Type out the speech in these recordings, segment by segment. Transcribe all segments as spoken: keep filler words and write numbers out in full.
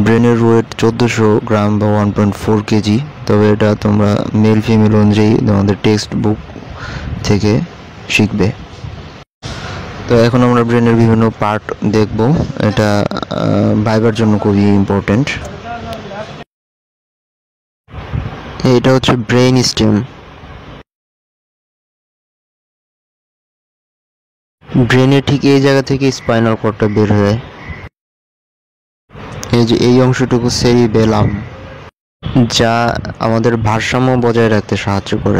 ব্রেনের ওয়েট চোদ্দোশো গ্রাম বা ওয়ান পয়েন্ট ফোর কেজি। তবে এটা তোমরা মেল ফিমেল অনুযায়ী তোমাদের টেক্সট বুক থেকে শিখবে। তো এখন আমরা ব্রেনের বিভিন্ন পার্ট দেখব, এটা ভাইবার জন্য খুবই ইম্পর্টেন্ট। এটা হচ্ছে ব্রেইন স্টেম। ব্রেনের ঠিক এই জায়গা থেকে স্পাইনাল কর্ডটা বের হয়ে, এই যে এই অংশটুকু সেরিবেলাম, যা আমাদের ভারসাম্য বজায় রাখতে সাহায্য করে।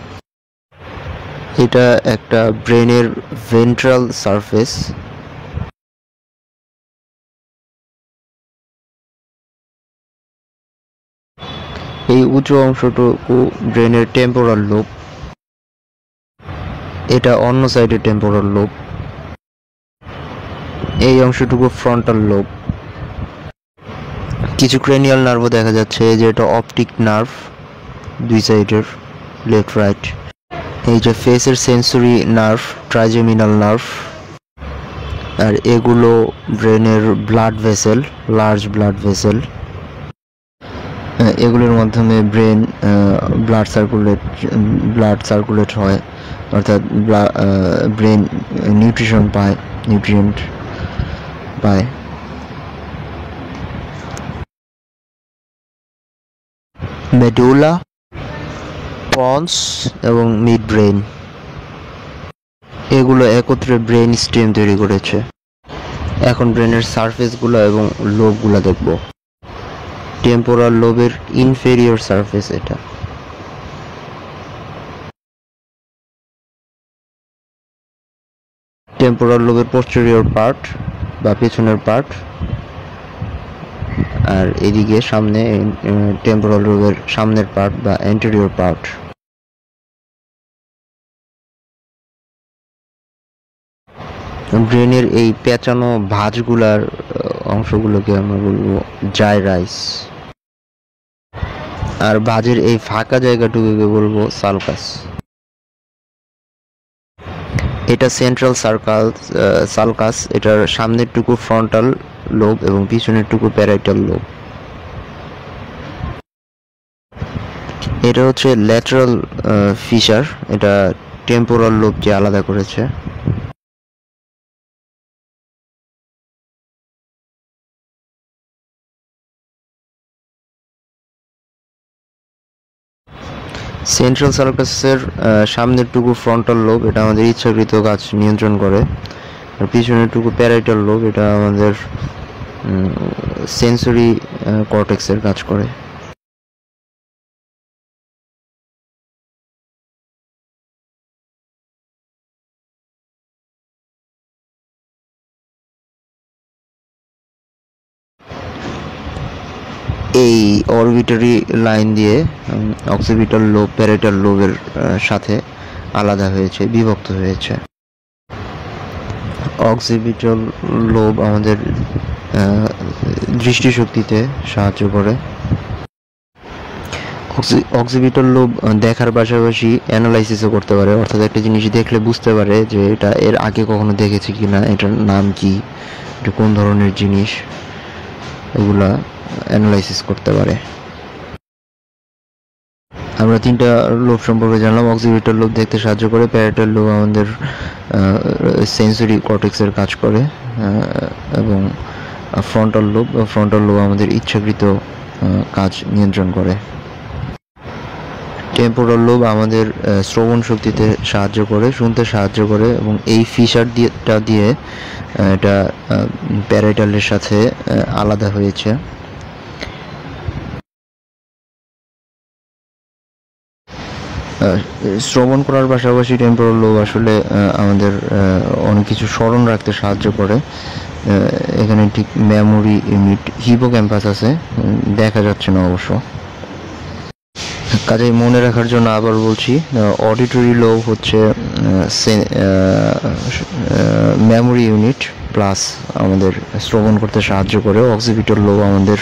এটা একটা ব্রেনের ভেন্ট্রাল সারফেস। এই উঁচু অংশটুকু ব্রেনের টেম্পোরাল লোব, এটা অন্য সাইডে টেম্পোরাল লোব। এই অংশটুকু ফ্রন্টাল লোব। কিছু ক্রেনিয়াল নার্ভও দেখা যাচ্ছে, যে এটা অপটিক নার্ভ, দুই সাইডের, লেফট রাইট। এই যে ফেসের সেন্সরি নার্ভ, ট্রাইজেমিনাল নার্ভ। আর এগুলো ব্রেনের blood vessel, large blood vessel. এগুলোর মাধ্যমে brain blood circulate blood circulate হয়, অর্থাৎ ব্রেন নিউট্রিশন পায় নিউট্রিয়েন্ট পায়। মেডুলা, পন্স এবং মিড ব্রেন, এগুলো একত্রে ব্রেন স্টেম তৈরি করেছে। এখন ব্রেনের সারফেসগুলো এবং লোবগুলো দেখব। টেম্পোরাল লোবের ইনফেরিয়র সারফেস এটা। টেম্পোরাল লোবের পোস্টেরিয়র পার্ট বা পেছনের পার্ট, আর এদিকে সামনে টেম্পোরাল লোবের সামনের পার্ট বা অ্যান্টেরিয়র পার্ট। ব্রেনের এই পেঁচানো ভাঁজগুলার অংশগুলোকে আমরা বলবো জাইরাইস, আর ভাঁজের এই ফাঁকা জায়গাটুকুকে বলবো সালকাস। এটা সেন্ট্রাল সার্কাল সালকাস, এটার সামনের টুকু ফ্রন্টাল লোব এবং পিছনের টুকু প্যারাইটাল লোব। এটা হচ্ছে ল্যাটারাল ফিশার, এটা টেম্পোরাল লোবকে আলাদা করেছে। সেন্ট্রাল সার্কাসের সামনের টুকু ফ্রন্টাল লোব, এটা আমাদের ইচ্ছাকৃত কাজ নিয়ন্ত্রণ করে। আর পিছনের টুকু প্যারাইটাল লোব, এটা আমাদের সেন্সরি কর্টেক্সের কাজ করে। এই অরবিটারি লাইন দিয়ে অক্সিপিটাল লোব প্যারাইটাল লোবের সাথে আলাদা হয়েছে, বিভক্ত হয়েছে। অক্সিপিটাল লোব আমাদের দৃষ্টিশক্তিতে সাহায্য করে। অক্সিপিটাল লোব দেখার পাশাপাশি অ্যানালাইসিসও করতে পারে, অর্থাৎ একটা জিনিস দেখলে বুঝতে পারে যে এটা এর আগে কখনো দেখেছি কিনা, এটার নাম কি, এটা কোন ধরনের জিনিস, এগুলা অ্যানালাইসিস করতে পারে। আমরা তিনটা লোব সম্পর্কে জানলাম। অক্সিপিটাল লোব দেখতে সাহায্য করে, প্যারাইটাল লোব আমাদের সেন্সরি কর্টেক্সের কাজ করে, এবং ফ্রন্টাল লোব ফ্রন্টাল লোব আমাদের ইচ্ছাকৃত কাজ নিয়ন্ত্রণ করে। টেম্পোরাল লোব আমাদের শ্রবণ শক্তিতে সাহায্য করে, শুনতে সাহায্য করে, এবং এই ফিশার দিয়েটা দিয়ে এটা প্যারাইটালের সাথে আলাদা হয়েছে। শ্রবণ করার পাশাপাশি টেম্পোরাল লোব আসলে আমাদের অনেক কিছু স্মরণ রাখতে সাহায্য করে। এখানে ঠিক মেমোরি ইউনিট, হিপোক্যাম্পাস আছে, দেখা যাচ্ছে না অবশ্য। কাজেই মনে রাখার জন্য আবার বলছি, অডিটরি লোব হচ্ছে মেমোরি ইউনিট প্লাস আমাদের শ্রবণ করতে সাহায্য করে। অক্সিপিটাল লোব আমাদের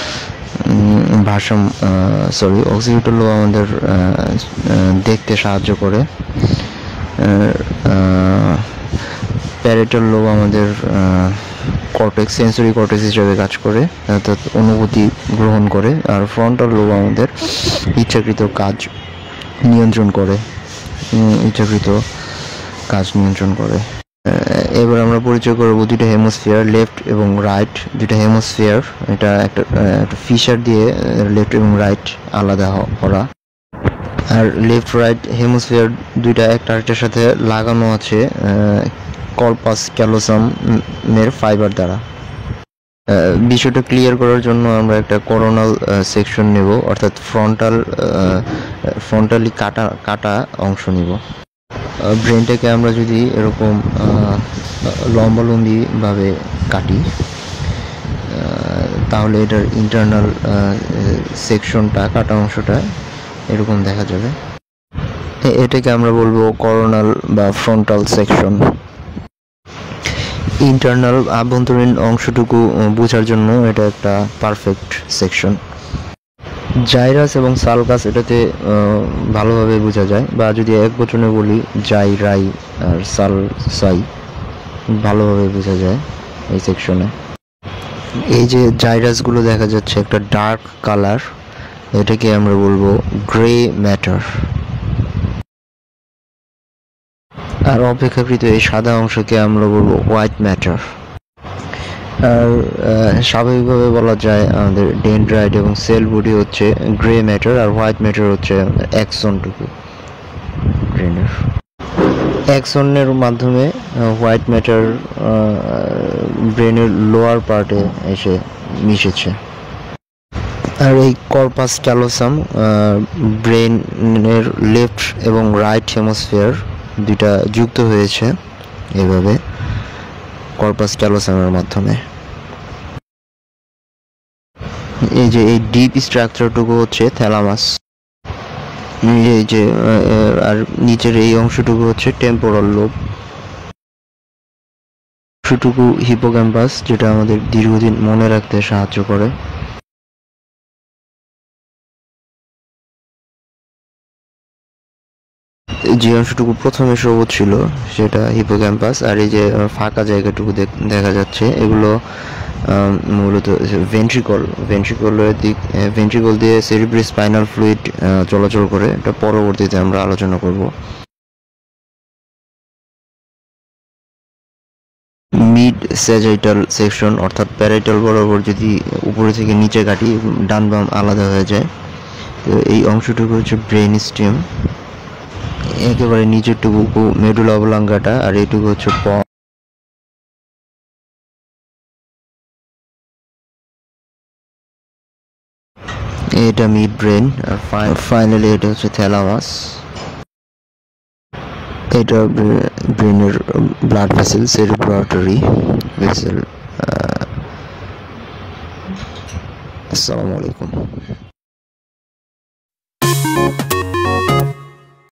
ভাষণ সরি অক্সিপিটাল লোব আমাদের দেখতে সাহায্য করে। প্যারাইটাল লোব আমাদের কর্টেক্স, সেন্সরি কর্টেক্স হিসেবে কাজ করে, অর্থাৎ অনুভূতি গ্রহণ করে। আর ফ্রন্টাল লোব আমাদের ইচ্ছাকৃত কাজ নিয়ন্ত্রণ করে, ইচ্ছাকৃত কাজ নিয়ন্ত্রণ করে। এবার আমরা পরিচয় করবো দুইটা হেমোস্ফিয়ার, লেফট এবং রাইট। দুইটা হেমোস্ফিয়ার, এটা একটা একটা ফিশার দিয়ে লেফট এবং রাইট আলাদা করা। আর লেফট রাইট হেমোস্ফিয়ার দুইটা একটা আরেকটার সাথে লাগানো আছে কর্পাস ক্যালোসাম এর ফাইবার দ্বারা। বিষয়টা ক্লিয়ার করার জন্য আমরা একটা করোনাল সেকশন নেব, অর্থাৎ ফ্রন্টাল ফ্রন্টালি কাটা কাটা অংশ নিব। ব্রেনটাকে আমরা যদি এরকম লম্বালম্বিভাবে কাটি তাহলে এটার ইন্টারনাল সেকশনটা, কাটা অংশটা এরকম দেখা যাবে। এটাকে আমরা বলবো করোনাল বা ফ্রন্টাল সেকশন। ইন্টারনাল আভ্যন্তরীণ অংশটুকু বোঝার জন্য এটা একটা পারফেক্ট সেকশন। জাইরাস এবং সালকাস এটাতে ভালোভাবে বোঝা যায়, বা যদি এক বচনে বলি জাই রাই আর সাল সাই, ভালোভাবে বোঝা যায় এই সেকশনে। এই যে জাইরাসগুলো দেখা যাচ্ছে একটা ডার্ক কালার, এটাকে আমরা বলবো গ্রে ম্যাটার। আর অপেক্ষাকৃত এই সাদা অংশকে আমরা বলবো হোয়াইট ম্যাটার। আর স্বাভাবিকভাবে বলা যায় আমাদের ডেনড্রাইট এবং সেল বডি হচ্ছে গ্রে ম্যাটার, আর হোয়াইট ম্যাটার হচ্ছে অ্যাক্সনটুকু ব্রেনের। অ্যাক্সনের মাধ্যমে হোয়াইট ম্যাটার ব্রেনের লোয়ার পার্টে এসে মিশেছে। আর এই কর্পাস ক্যালোসাম ব্রেনের লেফট এবং রাইট হেমোস্ফিয়ার দুইটা যুক্ত হয়েছে এভাবে কর্পাস ক্যালোসামের মাধ্যমে। এই যে এই ডিপ স্ট্রাকচারটুকু হচ্ছে থ্যালামাস, এই যে আর নিচের এই অংশটুকু হচ্ছে টেম্পোরাল লোব, অংশটুকু হিপোক্যাম্পাস, যেটা আমাদের দীর্ঘদিন মনে রাখতে সাহায্য করে। যে অংশটুকু প্রথমে সবুজ ছিল সেটা হিপোক্যাম্পাস, আর এই যে ফাঁকা জায়গাটুকু দেখা যাচ্ছে এগুলো মূলত ভেন্ট্রিকল। ভেন্ট্রিকলের দিক ভেন্ট্রিকল দিয়ে সেরিব্রাল স্পাইনাল ফ্লুইড চলাচল করে, এটা পরবর্তীতে আমরা আলোচনা করব। মিড স্যাজাইটাল সেকশন, অর্থাৎ প্যারাইটাল বরাবর যদি উপরে থেকে নিচে কাটি ডান বাম আলাদা হয়ে যায়। তো এই অংশটুকু হচ্ছে ব্রেন স্টেম, একেবারে নিচেরটুকু মেডুলা অবলাঙ্গাটা, আর এইটুকু হচ্ছে প। এটা মিড ব্রেন, আর ফাইনালি এটা হচ্ছে থ্যালামাস। এটা ব্রেনের blood vessel, cerebral artery vessel. আসসালামু আলাইকুম।